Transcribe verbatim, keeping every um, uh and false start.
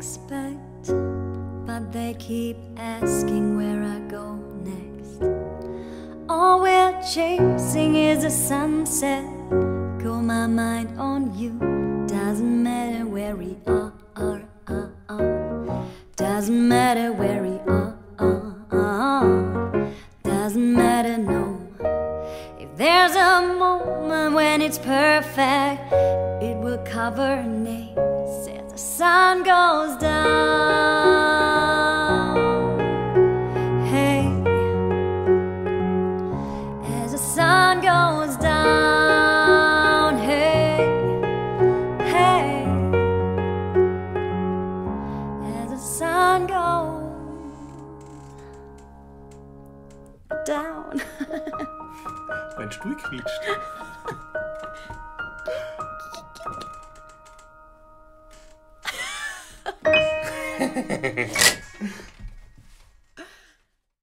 expect, but they keep asking where I go next. All we're chasing is a sunset. Call my mind on you. Doesn't matter where we are, are, are, are. Doesn't matter where we are, are, are. Doesn't matter, no. If there's a moment when it's perfect, it will cover names as the sun goes down. Hey, as the sun goes down. Hey, hey, as the sun goes down. Mein Stuhl quietscht.